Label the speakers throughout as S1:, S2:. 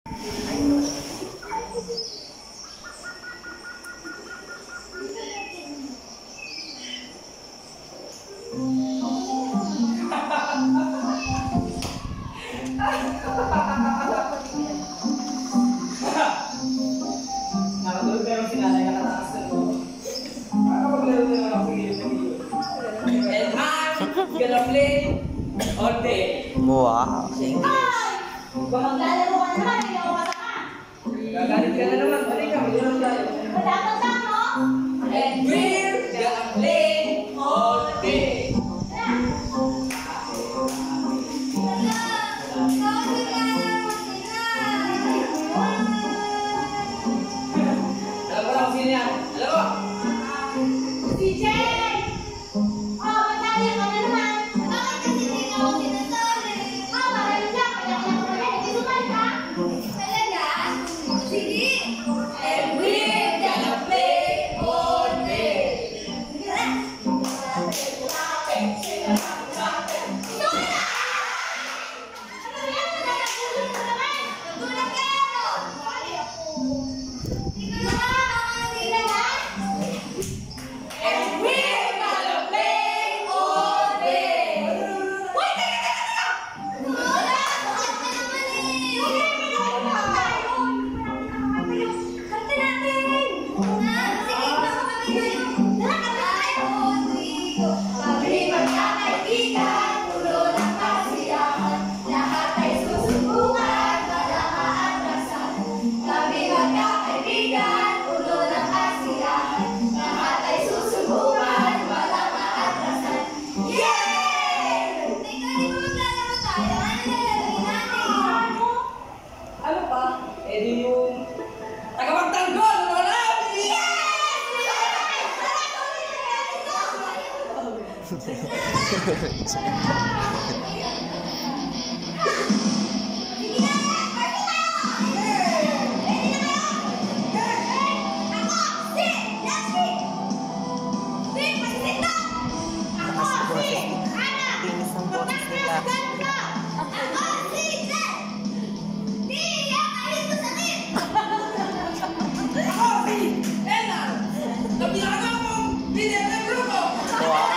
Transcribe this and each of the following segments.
S1: Nakatulog pero si nanay nakatakas na ito. Maglaro na lang ako ng gilid. And I'm gonna play all day.
S2: Wow.
S3: Maglalaro ka naman, hindi ako masama.
S1: Gagalit ka na naman. Halika, maglaro tayo.
S3: Dapat lang, no?
S1: And we're gonna play all day. Alam mo lang sino yan? Alam mo?
S3: DJ! Oh, matali ka na naman. Bakit kasi hindi na ako sinasali? Maraming lang. Kaya ko na hindi sumali ka. Talaga? Sige.
S1: And we're gonna play all day. And we're gonna play all day. Ano pa? Eh di yung tagapagtanggol! Wala!
S2: Tinis ang boses nila.
S1: Ako si Enar! Na pinakagawang leader ng grupo!
S2: Wow.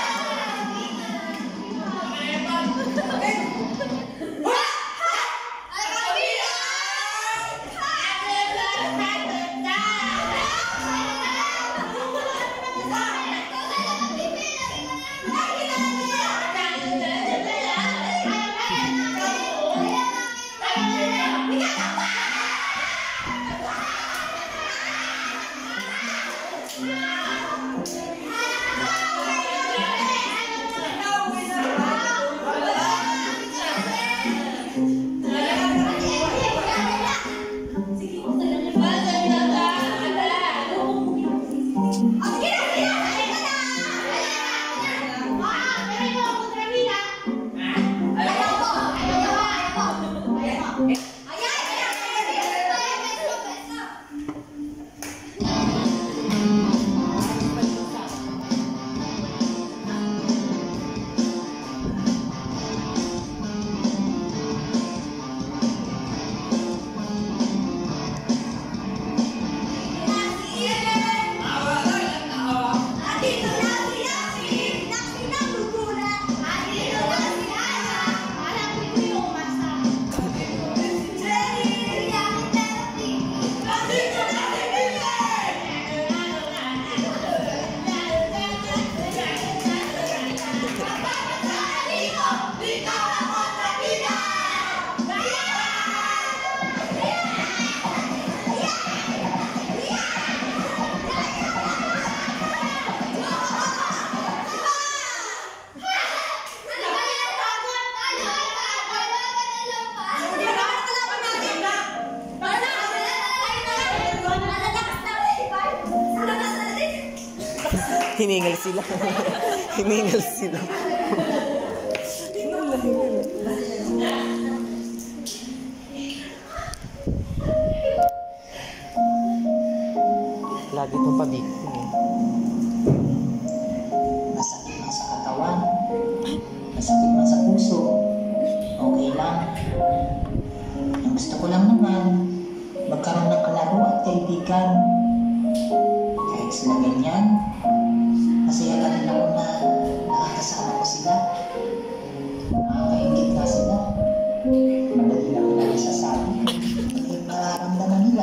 S2: Hiningal sila. Hiningal sila. Lagi itong pabiktin eh.
S4: Masakit lang sa katawan, masakit lang sa puso, okay lang. Ang gusto ko lang naman magkaroon ng kalaro at kaibigan. Kahit sila ganyan, masaya pa rin ako na nakakasama ko sila. Nakakaingit nga sila. Madali lang nila nasasabi ano yung nararamdaman nila.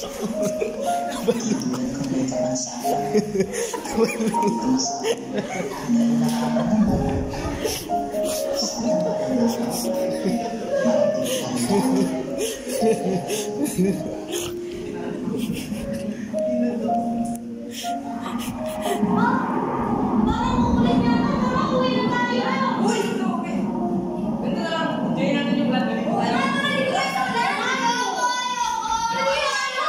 S4: Tulad ko may kapansanan. Dito masabi ano yung nararamdaman. Sana maganda ako.
S3: Parang kukulit niya na. Parang uwi na tayo.
S1: Uy! Ito, okay. Ganito na lang. Join natin yung vlog.
S3: Wala na rin ko sa ulan. Ayoko. Hindi na ano.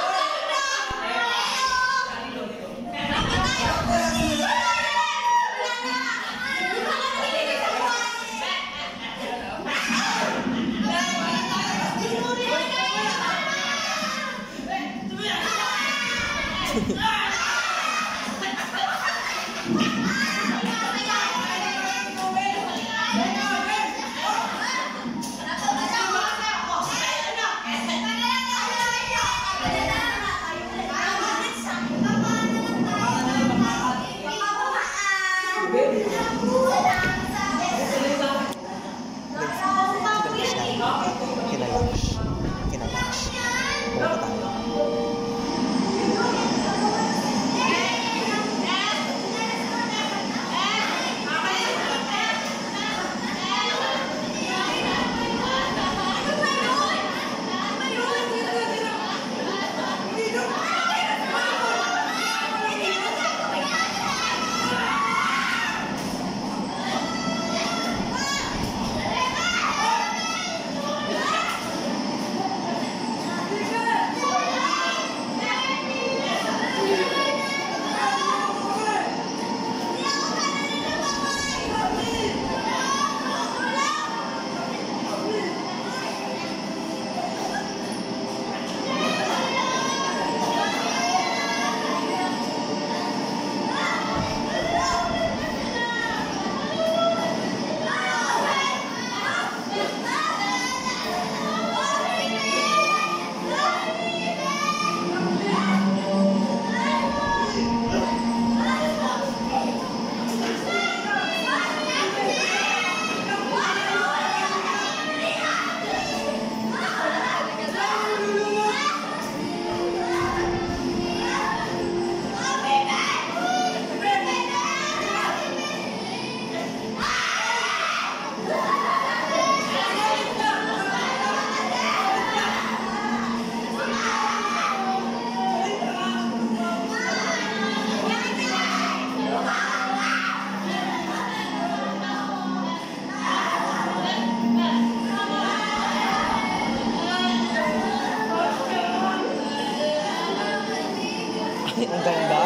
S2: Kinala. Kinala. Pumunta tayo. Ang ganda.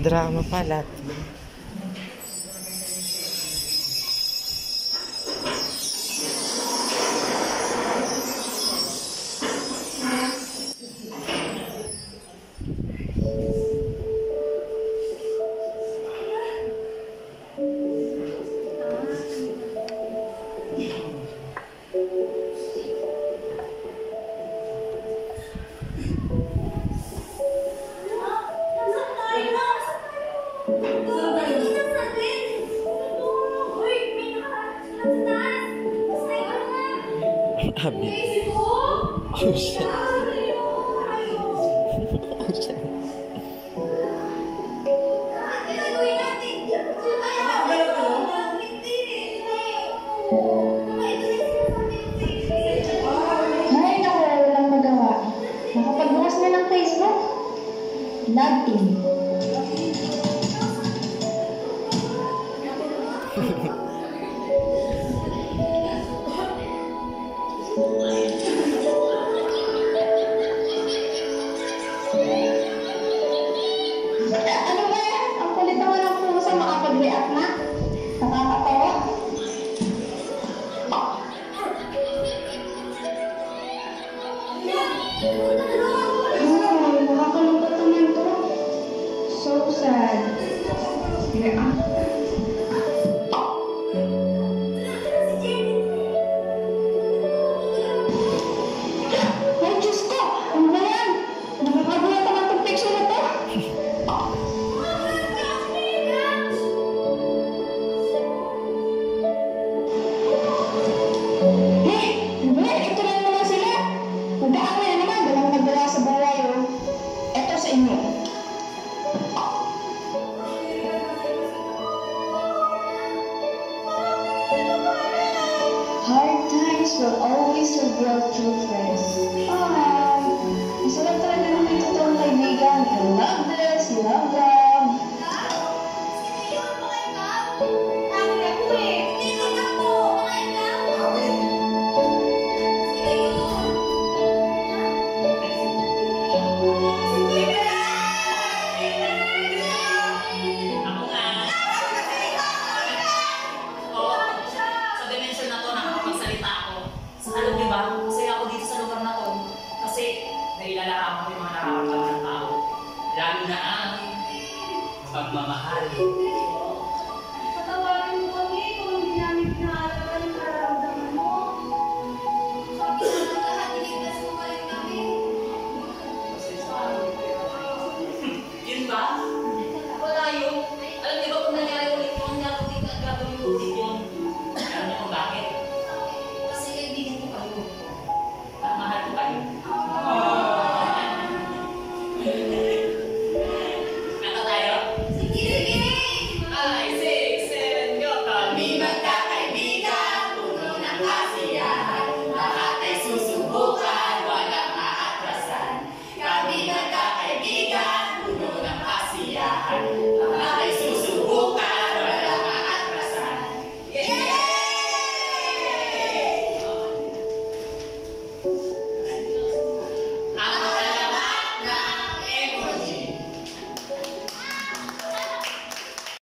S2: Drama pala. Abi. Oh shit. Oh shit.
S3: Ay, naku, walang magawa. Nakapagbukas na ng Facebook. Love team. Ano ba yan? Ang kulit naman ng pusa makapag-react na. Nakakatawa. Nakakalungkot naman to. So sad. React. Ay, Diyos ko! Ano ba yan? Nakakagulat naman itong picture na to. Eh, ano ba yan? Ito na naman sila. Mag-aaway na naman. Walang nagdala sa bahay, oh. Ito sa inyo. Hard times will always reveal true friends. Masarap talaga ng may totoong kaibigan. I love this, love love.
S1: Ako nga. Oo. Sa dimension na to, nakakapagsalita ako. Alam niyo ba, masaya ako dito sa lugar na to. Kasi nailalarawan ko yung mga nararamdaman ng tao. Lalo na ang pagmamahal.